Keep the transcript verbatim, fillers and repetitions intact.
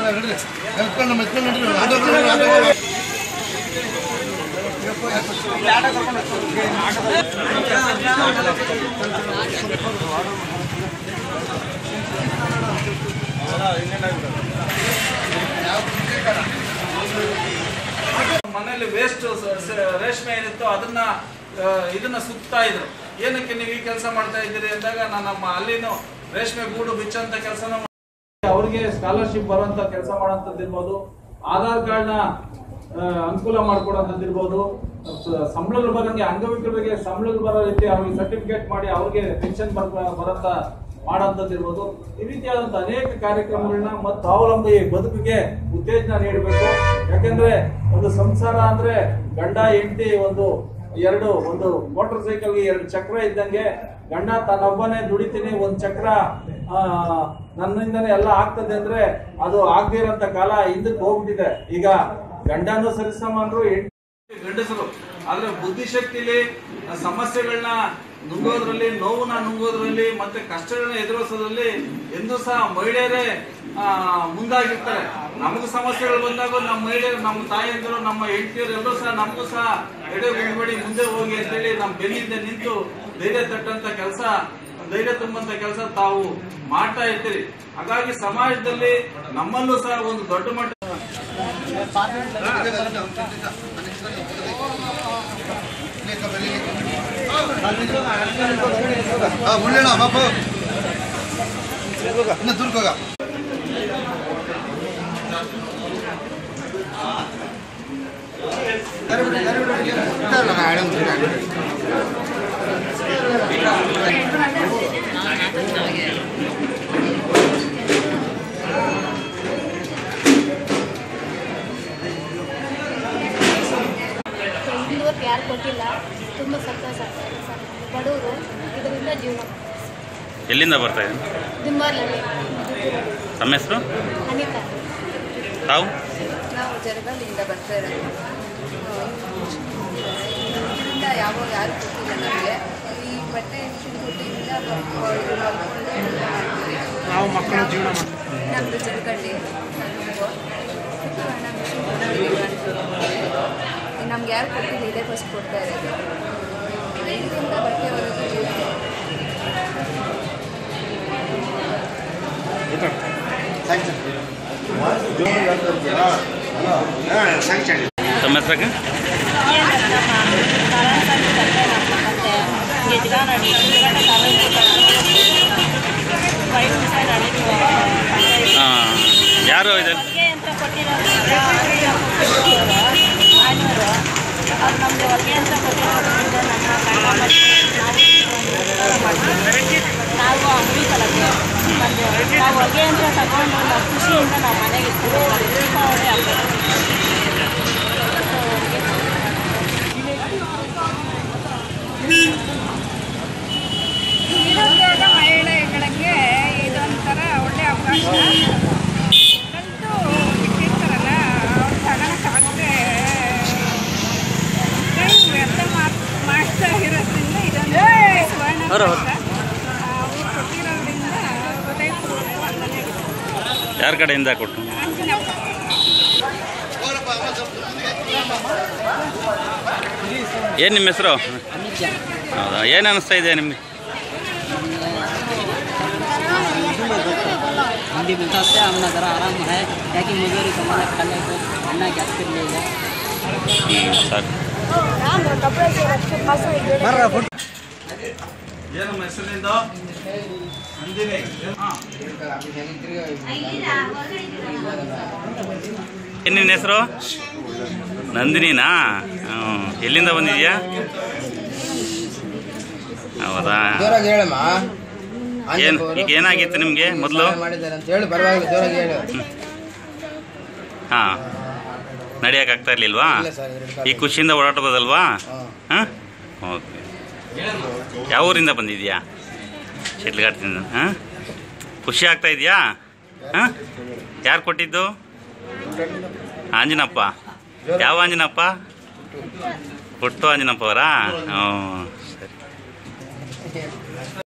ಮನೆಯಲ್ಲಿ ವೇಸ್ಟ್ ರೇಷ್ಮೆ ಏನಿತ್ತು ಅದನ್ನ ಇದನ್ನ ಸುತ್ತಾ ಇದ್ರು. ಏನಕ್ಕೆ ನೀವು ಈ ಕೆಲಸ ಮಾಡ್ತಾ ಇದ್ದೀರಿ ಅಂದಾಗ ನಾನು ನಮ್ಮ ಅಲ್ಲಿನೂ ರೇಷ್ಮೆ ಗೂಡು ಬಿಚ್ಚಂತ ಕೆಲಸನ ಅವ್ರಿಗೆ ಸ್ಕಾಲರ್ಶಿಪ್ ಬರುವಂತ ಕೆಲಸ ಮಾಡೋಂಥದ್ದು ಇರ್ಬೋದು, ಆಧಾರ್ ಕಾರ್ಡ್ ನ ಅನುಕೂಲ ಮಾಡ್ಕೊಡೋಂಥದ್ದು ಇರ್ಬೋದು, ಸಂಬಳಗಳು ಬರಂಗೆ ಅಂಗವಿಕಲರಿಗೆ ಸಂಬಳಗಳು ಬರೋ ರೀತಿ ಅವ್ರಿಗೆ ಸರ್ಟಿಫಿಕೇಟ್ ಮಾಡಿ ಅವ್ರಿಗೆ ಪೆನ್ಷನ್ ಬರಂತ ಮಾಡೋಂಥದ್ದು ಇರ್ಬೋದು. ಈ ರೀತಿಯಾದಂತ ಅನೇಕ ಕಾರ್ಯಕ್ರಮಗಳನ್ನ ಮತ್ತು ಸ್ವಾವಲಂಬಿ ಬದುಕಿಗೆ ಉತ್ತೇಜನ ನೀಡಬೇಕು. ಯಾಕಂದ್ರೆ ಒಂದು ಸಂಸಾರ ಅಂದ್ರೆ ಗಂಡ ಹೆಂಡತಿ ಒಂದು ಎರಡು ಒಂದು ಮೋಟರ್ ಸೈಕಲ್ಗೆ ಎರಡು ಚಕ್ರ ಇದ್ದಂಗೆ ಗಂಡ ತನ್ನೊಬ್ಬನೇ ದುಡಿತೀನಿ ಒಂದ್ ಚಕ್ರ ಆ ನನ್ನಿಂದನೇ ಎಲ್ಲ ಆಗ್ತದೆ ಅಂದ್ರೆ ಅದು ಆಗದೇ ಇರೋಂತ ಕಾಲ ಹಿಂದಕ್ಕೆ ಹೋಗ್ಬಿಟ್ಟಿದೆ. ಈಗ ಗಂಡನೂ ಸರಿಸಮಾನರು ಗಂಡಸರು, ಆದ್ರೆ ಬುದ್ಧಿಶಕ್ತಿಲಿ ಸಮಸ್ಯೆಗಳನ್ನ ನುಂಗೋದ್ರಲ್ಲಿ, ನೋವನ್ನ ನುಂಗೋದ್ರಲ್ಲಿ ಮತ್ತೆ ಕಷ್ಟಗಳನ್ನ ಎದುರಿಸೋದ್ರಲ್ಲಿ ಎಂದೂ ಸಹ ಮಹಿಳೆಯರೇ ಆ ಮುಂದಾಗಿರ್ತಾರೆ. ನಮಗೂ ಸಮಸ್ಯೆಗಳು ಬಂದಾಗ ನಮ್ಮ ಮಹಿಳೆಯರು, ನಮ್ಮ ತಾಯಿಯಂದರು, ನಮ್ಮ ಹೆಂಡತಿಯರು ಎಲ್ಲರೂ ಸಹ ನಮಗೂ ಸಹ ಎಡೆ ಬಿಡಬೇಡಿ ಮುಂದೆ ಹೋಗಿ ಅಂತೇಳಿ ನಮ್ಮ ಬೆನ್ನಿಂದ ನಿಂತು ಧೈರ್ಯ ತಟ್ಟಂತ ಕೆಲಸ, ಧೈರ್ಯ ತುಂಬಂತ ಕೆಲಸ ತಾವು ಮಾಡ್ತಾ ಇರ್ತೀರಿ. ಹಾಗಾಗಿ ಸಮಾಜದಲ್ಲಿ ನಮ್ಮಲ್ಲೂ ಸಹ ಒಂದು ದೊಡ್ಡ ಮಟ್ಟ ಯಾರು ಕೊಟ್ಟಿಲ್ಲ, ತುಂಬ ಸಂತೋಷ ಆಗ್ತದೆ. ಬಡವರು ಇದರಿಂದ ಜೀವನ. ಎಲ್ಲಿಂದ ಬರ್ತಾ ಇದೆ? ದಿಂಬಾಲಲ್ಲಿ. ತಮ್ಮ ಹೆಸರು? ಅನಿತಾ. ತಾವು? ನಾವು ಜರಗಲ್ಲಿಂದ ಬರ್ತಾ ಇರೋದು. ಇದರಿಂದ ಯಾವಾಗ ಯಾರು ಕೊಟ್ಟಿಲ್ಲ ನಮಗೆ. ಈ ಬಟ್ಟೆ ಮಿಷಿನ್ ಕೊಟ್ಟಿದ್ದರಿಂದ ನಾವು ಮಕ್ಕಳು ಜೀವನ ನಮ್ಮದು ಜರಗಲ್ಲಿ ನಮ್ಗೆ ಯಾರು ಕೊಟ್ಟಿಲ್ಲ, ಇದೇ ಫಸ್ಟ್ ಕೊಡ್ತಾ ಇರೋದು. ಇದರಿಂದ ಬಟ್ಟೆ ಹೊಲಿದು ತಮ್ಮ ಹೆಸರಾಗ? ಹಾಂ, ಯಾರು ಇದೆ? ಅದು ನಮಗೆ ಹೊಲಿಗೆ ಅಂತ ಕೊಟ್ಟಿರೋದ್ರಿಂದ ನಮ್ಮ ಕಣ್ಣ ನಾವು ಅಂಗಡಿ ಕಲಕ್ಕೆ ಬಂದು ನಾವು ಹೊಲಿಗೆ ಅಂತ ತಗೊಂಡು ನಾವು ಖುಷಿಯಿಂದ ನಾವು ಮನೆಗೆ ಇರ್ತೀವಿ. ದೀಪಾವಳಿ ಹಬ್ಬ ನಿರುದ್ಯೋಗ ಮಹಿಳೆಗಳಿಗೆ ಇದೊಂಥರ ಒಳ್ಳೆ ಅವಕಾಶ. ಕಲಿತು ಬಿಟ್ಟಿರ್ತಾರಲ್ಲ ಅವ್ರು ತಗೊಳಕ್ಕಾಗದೆ ವ್ಯರ್ಥ ಮಾಡ್ತಾ ಇರೋದ್ರಿಂದ ಇದೊಂದು ಸುವರ್ಣ ಅವ್ರು ಕೊಟ್ಟಿರೋದ್ರಿಂದ ಹೃದಯಪೂರ್ವಕ ವಂದನೆ. ಯಾರ ಕಡೆಯಿಂದ ಕೊಟ್ಟು? ಏನು ನಿಮ್ಮ ಹೆಸರು? ಹೌದಾ, ಏನು ಅನ್ನಿಸ್ತಾ ಇದೆ ನಿಮಗೆ? हिंदी बोलता से हमने ज़रा आराम है, ताकि मजदूरी कमाना खाने को खाना गैस कर लेगा। सर ಏನಮ್ಮ ಹೆಸರಿನಿಂದ? ನಂದಿನಿ. ಏನು ನಿನ್ನ ಹೆಸರು? ನಂದಿನಿನಾ? ಹ್ಞೂ, ಎಲ್ಲಿಂದ ಬಂದಿದ್ಯಾ? ಹೌದಾ, ಏನು ಈಗ ಏನಾಗಿತ್ತು ನಿಮಗೆ ಮೊದಲು? ಹಾಂ, ನಡೆಯೋಕ್ಕಾಗ್ತಾ ಇರಲಿಲ್ವಾ? ಈ ಖುಷಿಯಿಂದ ಓಡಾಡ್ಬೋದಲ್ವಾ? ಹಾಂ, ಓಕೆ. ಯಾವ ಊರಿಂದ ಬಂದಿದ್ಯಾ? ಶಿಡ್ಲಘಟ್ಟದಿಂದ. ಹಾಂ, ಖುಷಿ ಆಗ್ತಾ ಇದೆಯಾ? ಹಾಂ, ಯಾರು ಕೊಟ್ಟಿದ್ದು? ಆಂಜನಪ್ಪ. ಯಾವ ಆಂಜನಪ್ಪ? ಪುಟ್ಟು ಆಂಜನಪ್ಪ ಅವರಾ? ಹ್ಞೂ.